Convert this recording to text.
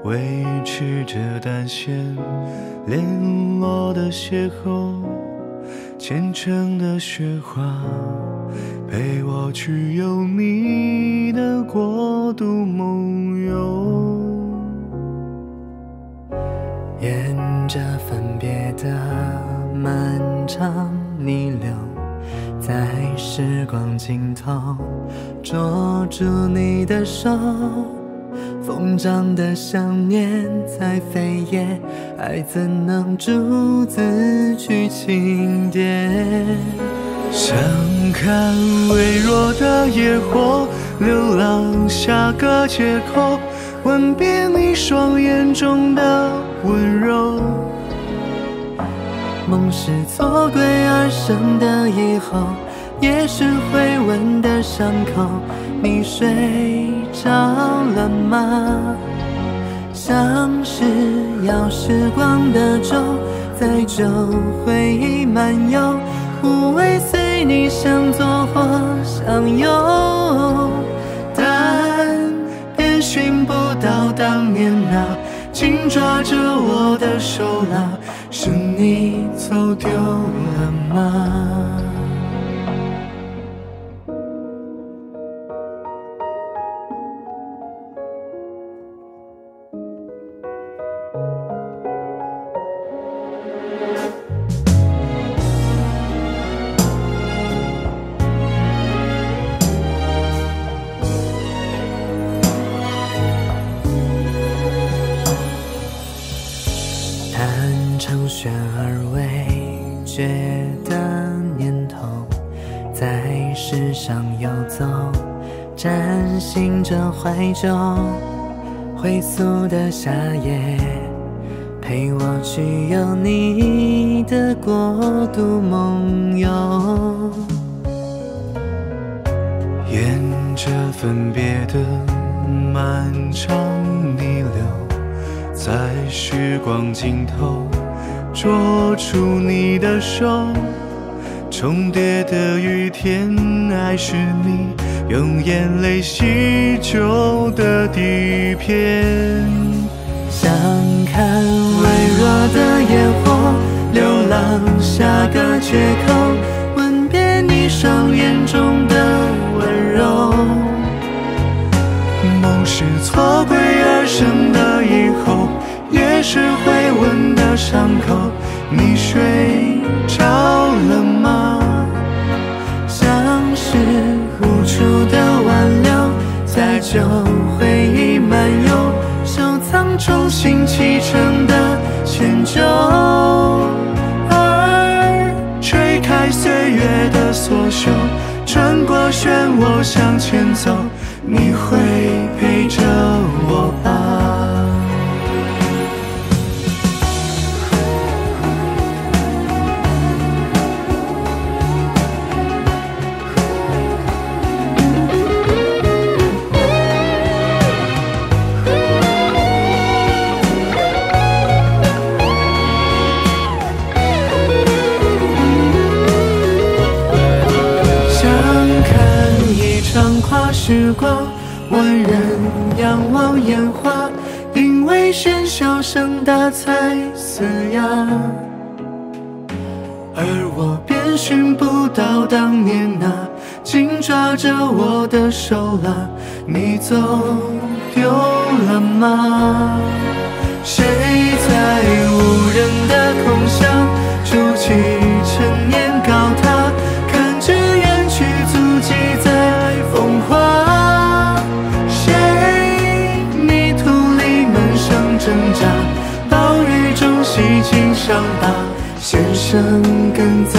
维持着单线联络的邂逅，虔诚的雪花陪我去有你的国度梦游。 沿着分别的漫长逆流，在时光尽头捉住你的手，疯长的想念在飞叶，爱怎能逐字去轻点？ 想看微弱的野火流浪下个街口，吻遍你双眼中的温柔。 梦是错归而生的以后，也是回温的伤口。你睡着了吗？像是摇时光的舟，载着回忆漫游，无畏随你向左或向右，但偏寻不到当年那紧抓着我的手啦，是你走丢了吗？成旋而未决的念头，在世上游走，占星着怀旧，灰素的夏夜，陪我去有你的国度梦游。 沿着分别的漫长逆流，在时光尽头捉住你的手，重叠的雨天，爱是你用眼泪洗旧的底片。 想看微弱的野火流浪下个街口，吻遍你双眼中的温柔。 梦是错归而生的以后，也是回温的伤口。你睡着了吗？ 像是无处的挽留，载着回忆漫游，收藏重新启程的迁就。而吹开岁月的锁袖，穿过漩涡向前走，你会陪着我吧？跨时光，万人仰望烟花，因为喧嚣声大才嘶哑，而我便寻不到当年那紧抓着我的手啦，你走丢了吗？谁在无人的空巷筑起陈年高塔，看着远去足迹在风化，谁泥土里闷声挣扎，暴雨中洗尽伤疤，弦声更在